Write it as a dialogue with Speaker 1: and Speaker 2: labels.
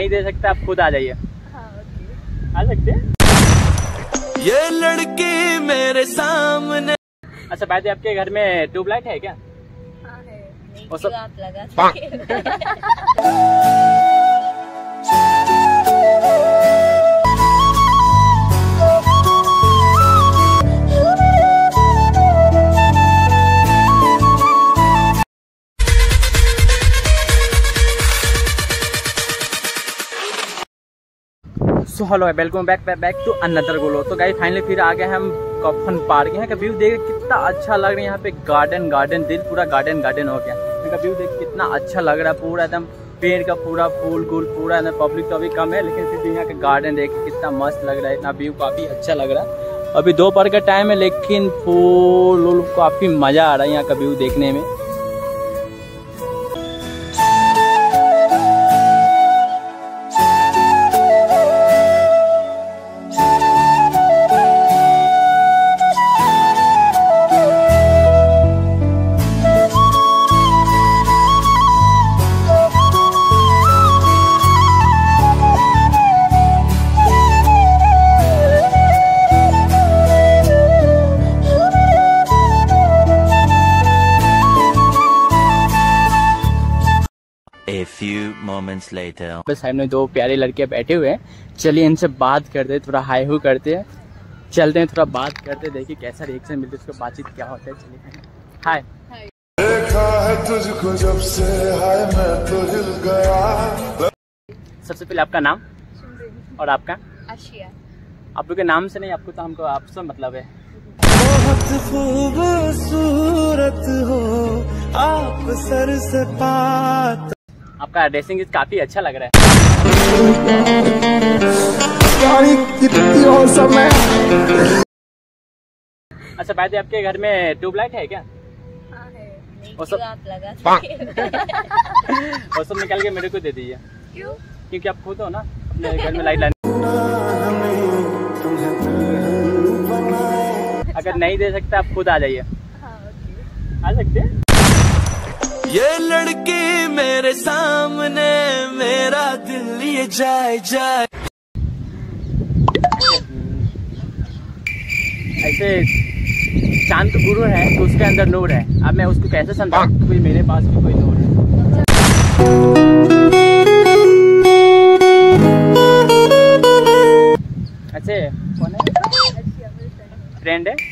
Speaker 1: दे सकते आप खुद आ जाइए।
Speaker 2: हाँ, ओके।
Speaker 1: आ सकते हैं?
Speaker 3: ये लड़की मेरे सामने।
Speaker 1: अच्छा भाई आपके घर में ट्यूबलाइट है क्या?
Speaker 2: हाँ है। नहीं
Speaker 1: वो
Speaker 2: क्यों
Speaker 1: सब-
Speaker 2: आप लगा सकते
Speaker 1: so hello welcome back to another गोलो। तो गाइस फाइनली फिर आ गए हम कफन पार्क। यहाँ का व्यू देख कितना अच्छा लग रहा है। यहाँ पे गार्डन दिल पूरा गार्डन हो गया। यहाँ का व्यू देख कितना अच्छा लग रहा है। पूरा एकदम पेड़ का पूरा फूल पूरा एकदम। पब्लिक तो अभी कम है लेकिन फिर भी यहाँ का गार्डन देख कितना मस्त लग रहा है। इतना व्यू काफी अच्छा लग रहा है। अभी दोपहर का टाइम है लेकिन फूल काफी मजा आ रहा है यहाँ का व्यू देखने में।
Speaker 3: A few moments later.
Speaker 1: Side में दो प्यारे लड़के बैठे हुए हैं। चलिए इनसे बात करते हैं, थोड़ा हाई हू करते हैं। चलते हैं थोड़ा बात करते हैं, देखिए कैसा रिएक्शन मिलता है, उसको बातचीत क्या होता है। चलिए हाय।
Speaker 4: देखा है तुझको जब से हाय मैं तो हिल गया।
Speaker 1: सबसे पहले आपका नाम और आपका?
Speaker 2: आशिया।
Speaker 1: आप लोग के नाम से नहीं, आपको तो हमको आपसे मतलब है।
Speaker 3: बहुत खूबसूरत हो आप सर से पात।
Speaker 1: आपका ड्रेसिंग काफी अच्छा लग रहा है।
Speaker 4: कितनी औसम है।
Speaker 1: अच्छा भाई आपके घर में ट्यूबलाइट है क्या?
Speaker 2: हाँ है। नहीं
Speaker 1: वो
Speaker 2: क्यों
Speaker 1: सब-
Speaker 2: आप लगा सकते
Speaker 1: वो सब निकाल के मेरे को दे दीजिए
Speaker 2: क्यों?
Speaker 1: क्योंकि आप खुद हो ना अपने घर में लाइट लाने। अगर नहीं दे सकते आप खुद आ जाइए।
Speaker 2: हाँ, ओके।
Speaker 1: आ सकते हैं?
Speaker 3: ये लड़की मेरे सामने मेरा दिल ये जाए
Speaker 1: ऐसे चांद तो गुरु है तो उसके अंदर नूर है। अब मैं उसको कैसे समझाऊं? कोई मेरे पास भी कोई नूर है। अच्छा कौन है?
Speaker 2: आशिया मेरी friend है।
Speaker 1: फ्रेंड है?